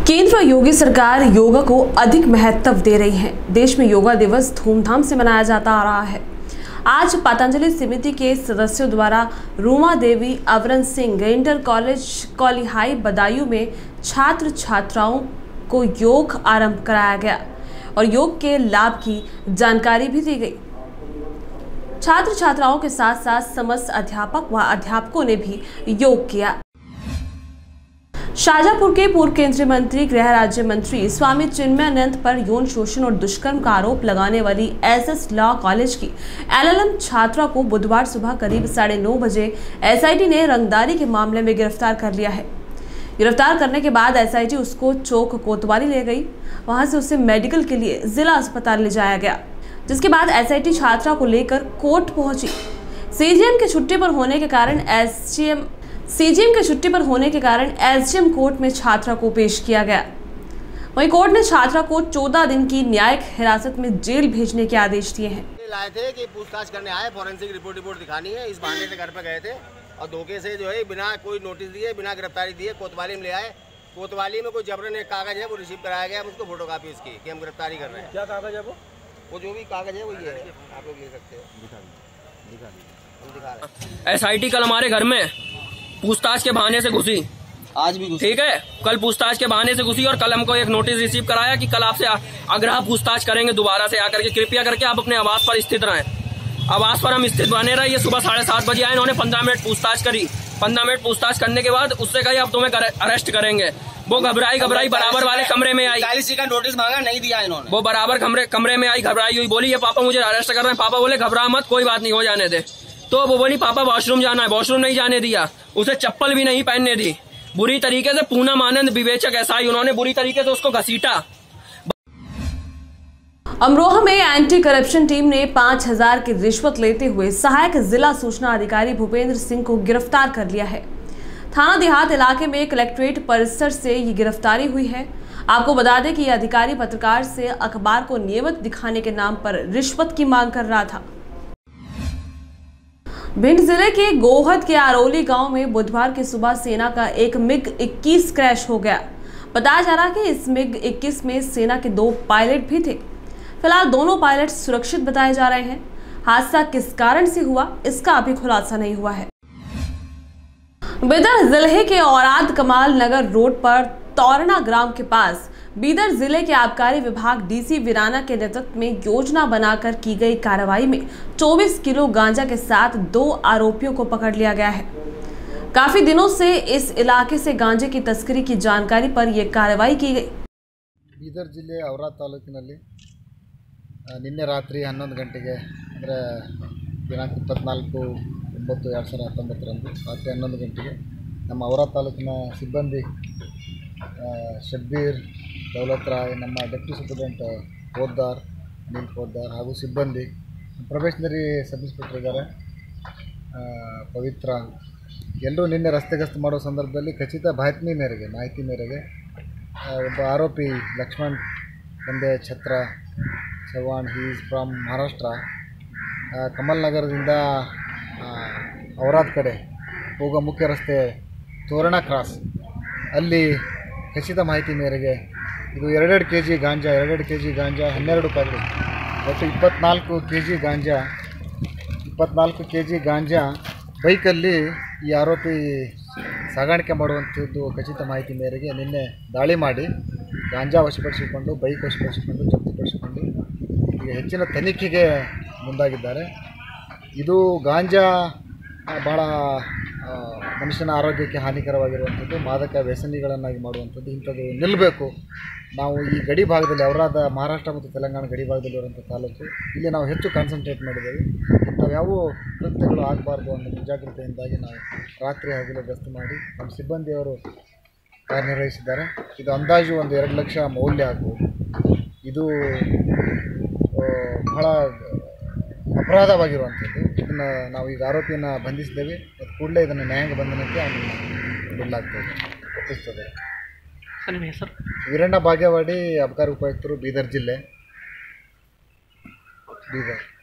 केंद्र व योगी सरकार योगा को अधिक महत्व दे रही है। देश में योगा दिवस धूमधाम से मनाया जाता आ रहा है। आज पतंजलि समिति के सदस्यों द्वारा रूमा देवी अवरन सिंह इंटर कॉलेज कौलिहाई बदायूं में छात्र छात्राओं को योग आरंभ कराया गया और योग के लाभ की जानकारी भी दी गई। छात्र छात्राओं के साथ साथ समस्त अध्यापक व अध्यापकों ने भी योग किया। शाजापुर के पूर्व केंद्रीय मंत्री गृह राज्य मंत्री स्वामी चिन्मयानंद पर यौन शोषण और दुष्कर्म का आरोप लगाने वाली एसएस लॉ कॉलेज की एलएलएम छात्रा को बुधवार सुबह करीब 9:30 बजे एसआईटी ने रंगदारी के मामले में गिरफ्तार कर लिया है। गिरफ्तार करने के बाद एसआईटी उसको चौक कोतवाली ले गई। वहां से उसे मेडिकल के लिए जिला अस्पताल ले जाया गया, जिसके बाद एसआईटी छात्रा को लेकर कोर्ट पहुंची। सीजीएम की छुट्टी पर होने के कारण एसडीएम कोर्ट में छात्रा को पेश किया गया। वहीं कोर्ट ने छात्रा को 14 दिन की न्यायिक हिरासत में जेल भेजने के आदेश दिए हैं। लाए थे कि पूछताछ करने आए, फॉरेंसिक रिपोर्ट दिखानी है, इस बहाने से घर पर गए थे और धोखे से जो है बिना कोई नोटिस दिए, बिना गिरफ्तारी दिए कोतवाली में ले आए। कोतवाली में कोई जबरन एक कागज है वो रिसीव कराया गया, उसको फोटोकॉपी उसकी कि हम गिरफ्तारी कर रहे हैं। क्या कागज है वो जो भी कागज है वो ये है, आप लोग ले सकते हो, दिखा रहे। एसआईटी कल हमारे घर में पूछताछ के बहाने से घुसी, आज भी घुसी। ठीक है, कल पूछताछ के बहाने से घुसी और कल हमको एक नोटिस रिसीव कराया कि कल आपसे आग्रह पूछताछ करेंगे दोबारा से आकर के, कृपया करके आप अपने आवास पर स्थित रहें। आवास पर हम स्थित बने रहे। ये सुबह 7:30 बजे आए, इन्होंने 15 मिनट पूछताछ करी। 15 मिनट पूछताछ करने के बाद उससे कही अब तुम्हें अरेस्ट करेंगे। वो घबराई बराबर वाले कमरे में आई। 40 का नोटिस मांगा, नहीं दिया इन्होंने। वो बराबर कमरे में आई, घबराई हुई, बोली ये पापा मुझे अरेस्ट कर रहे हैं। पापा बोले घबरा मत, कोई बात नहीं, हो जाने दे। तो वो बोली पापा वॉशरूम जाना है, वॉशरूम नहीं जाने दिया। उसे चप्पल भी नहीं पहनने दी। बुरी तरीके से पूनम आनंद विवेचक एसआई, उन्होंने बुरी तरीके से उसको घसीटा। अमरोहा में एंटी करप्शन टीम ने 5,000 की रिश्वत लेते हुए सहायक जिला सूचना अधिकारी भूपेंद्र सिंह को गिरफ्तार कर लिया है। थाना देहात इलाके में कलेक्ट्रेट परिसर से ये गिरफ्तारी हुई है। आपको बता दें कि यह अधिकारी पत्रकार से अखबार को नियमित दिखाने के नाम पर रिश्वत की मांग कर रहा था। भिंड जिले के गोहद के आरोली गांव में बुधवार की सुबह सेना का एक MiG-21 क्रैश हो गया। बताया जा रहा है कि इस MiG-21 में सेना के 2 पायलट भी थे। फिलहाल दोनों पायलट सुरक्षित बताए जा रहे हैं। हादसा किस कारण से हुआ, इसका अभी खुलासा नहीं हुआ है। बीदर जिले के औराद कमाल नगर रोड पर तौरणा ग्राम के पास बीदर जिले के आबकारी विभाग डीसी वीराना के नेतृत्व में योजना बनाकर की गई कार्रवाई में 24 किलो गांजा के साथ 2 आरोपियों को पकड़ लिया गया है। काफी दिनों से इस इलाके से गांजे की तस्करी की जानकारी पर यह कार्रवाई की गई। बीदर जिले औराद तालूकिನಲ್ಲಿ ನಿನ್ನೆ ರಾತ್ರಿ 11 ಗಂಟೆಗೆ ಅಂದರೆ ದಿನಾಂಕ 24/9/2019 ರಾತ್ರಿ 11 ಗಂಟೆಗೆ ನಮ್ಮ ಔರಾದ್ ತಾಲೂಕಿನ ಸಿಬ್ಬಂದಿ ಶಬ್ಬೀರ್ ದೌಲತ್ ರಾಯ್, ನಮ್ಮ ಡೆಪ್ಟಿ ಸೂಪರಿಂಟೆಂಡೆಂಟ್ ಪೋದ್ದಾರ್ ಅನಿಲ್ ಪೋದ್ದಾರ್ ಹಾಗೂ ಸಿಬ್ಬಂದಿ ಪ್ರೊಬೇಷನರಿ ಸಬ್ ಇನ್ಸ್ಪೆಕ್ಟರ್ ಇದ್ದಾರೆ ಪವಿತ್ರ, ಎಲ್ಲರೂ ನಿನ್ನೆ ರಸ್ತೆ ಗಸ್ತು ಮಾಡೋ ಸಂದರ್ಭದಲ್ಲಿ ಖಚಿತ ಮಾಹಿತಿ ಮೇರೆಗೆ ಒಬ್ಬ ಆರೋಪಿ ಲಕ್ಷ್ಮಣ್ ತಂದೆ Chhatra Chavan, he is from Maharashtra, Kamal ನಗರದಿಂದ ಔರಾದ್ ಕಡೆ ಹೋಗೋ ಮುಖ್ಯ ರಸ್ತೆ ತೋರಣ ಕ್ರಾಸ್ ಅಲ್ಲಿ ಖಚಿತ ಮಾಹಿತಿ ಮೇರೆಗೆ ಇದು 2 kg ಗಾಂಜಾ 12 ಪ್ಯಾಕೆಟ್ ಒಟ್ಟು 24 kg ಗಾಂಜಾ ಬೈಕಲ್ಲಿ ಈ ಆರೋಪಿ ಸಾಗಾಣಿಕೆ ಮಾಡುವಂಥದ್ದು ಖಚಿತ ಮಾಹಿತಿ ಮೇರೆಗೆ ನಿನ್ನೆ ದಾಳಿ ಮಾಡಿ ಗಾಂಜಾ ವಶಪಡಿಸಿಕೊಂಡು, ಬೈಕ್ ವಶಪಡಿಸಿಕೊಂಡು, ಜಪ್ತಿಪಡಿಸಿಕೊಂಡು ಈಗ ಹೆಚ್ಚಿನ ತನಿಖೆಗೆ ಮುಂದಾಗಿದ್ದಾರೆ. ಇದು ಗಾಂಜಾ ಭಾಳ ಮನುಷ್ಯನ ಆರೋಗ್ಯಕ್ಕೆ ಹಾನಿಕರವಾಗಿರುವಂಥದ್ದು, ಮಾದಕ ವ್ಯಸನಿಗಳನ್ನಾಗಿ ಮಾಡುವಂಥದ್ದು, ಇಂಥದ್ದು ನಿಲ್ಲಬೇಕು. ನಾವು ಈ ಗಡಿ ಭಾಗದಲ್ಲಿ ಔರಾದ ಮಹಾರಾಷ್ಟ್ರ ಮತ್ತು ತೆಲಂಗಾಣ ಗಡಿ ಭಾಗದಲ್ಲಿರುವಂಥ ತಾಲೂಕು, ಇಲ್ಲಿ ನಾವು ಹೆಚ್ಚು ಕಾನ್ಸಂಟ್ರೇಟ್ ಮಾಡಿದ್ದೇವೆ. ಇಂಥವ್ಯಾವು ಕೃತ್ಯಗಳು ಆಗಬಾರ್ದು ಅನ್ನೋ ಮುಂಜಾಗ್ರತೆಯಿಂದಾಗಿ ನಾವು ರಾತ್ರಿ ಹಗಲು ಗಸ್ತು ಮಾಡಿ ನಮ್ಮ ಸಿಬ್ಬಂದಿಯವರು ಕಾರ್ಯನಿರ್ವಹಿಸಿದ್ದಾರೆ. ಇದು ಅಂದಾಜು ಒಂದು 2 ಲಕ್ಷ ಮೌಲ್ಯ ಆಗ್ಬೋದು. ಇದು ಬಹಳ ಅಪರಾಧವಾಗಿರುವಂಥದ್ದು. ಇದನ್ನು ನಾವು ಈಗ ಆರೋಪಿಯನ್ನು ಬಂಧಿಸಿದ್ದೇವೆ. ಮತ್ತು ಕೂಡಲೇ ಇದನ್ನು ನ್ಯಾಯಾಂಗ ಬಂಧನಕ್ಕೆ ಬಿಡಲಾಗ್ತದೆ, ಒಪ್ಪಿಸ್ತದೆ. ವೀರಣ್ಣ ಭಾಗ್ಯವಾಡಿ, ಅಬಕಾರಿ ಉಪಾಯುಕ್ತರು, ಬೀದರ್ ಜಿಲ್ಲೆ, ಬೀದರ್.